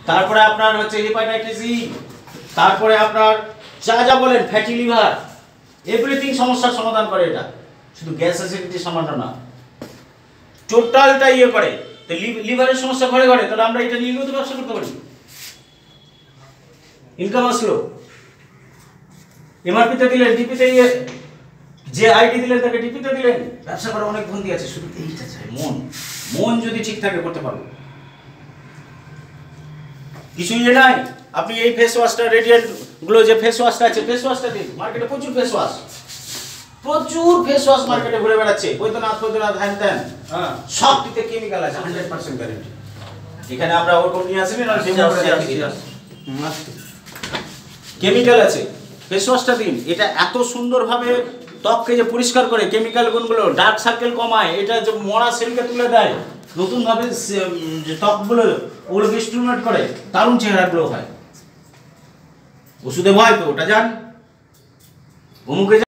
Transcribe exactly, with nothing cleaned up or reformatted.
তারপরে আপনার হচ্ছে হেপাটাইটিস ই, তারপরে আপনার যা যা বলেন ফ্যাটি লিভার, এভরিথিং সমস্যার সমাধান করে এটা। শুধু গ্যাস অ্যাসিডিটি সামান্য না, টোটালটা ইয়ে করে। তো লিভারের সমস্যা ঘরে ঘরে, তাহলে আমরা এটা নিয়ে তো ব্যবসা করতে পারি, ইনকাম আসলো। এমআরপিতে দিলেন, ডিপিতে যে আইডি দিলেন তাকে ডিপিতে দিলেন, ব্যবসা করার অনেক বন্ধি আছে। শুধু এইটা চাই মন, মন যদি ঠিক থাকে করতে পারবো। কিছু ইয়ে নাই, আপনি এই ফেস ওয়াশটা রেডিয়েন্ট গ্লো যে ফেস ওয়াশটা আছে, ফেস ওয়াশটা দিন। মার্কেটে প্রচুর ফেস ওয়াশ, প্রচুর ফেস ওয়াশ মার্কেটে ঘুরে বেড়াচ্ছে, বৈদ্যনাথ বৈদ্যনাথ হ্যান ত্যান, হ্যাঁ সবটিতে কেমিক্যাল আছে, হান্ড্রেড পার্সেন্ট গ্যারেন্টি। এখানে আমরা ওরকম নিয়ে আসিনি না, কেমিক্যাল আছে। ফেস ওয়াশটা দিন, এটা এত সুন্দরভাবে ত্বককে যে পরিষ্কার করে, কেমিক্যাল গুণগুলো ডার্ক সার্কেল কমায়, এটা যে মরা সেলকে তুলে দেয়, নতুনভাবে যে ত্বকগুলো ওগুলোকে স্টিমুলেট করে, দারুণ চেহারাগুলো হয়। ওষুধে ভয় তো ওটা যান, অমুকে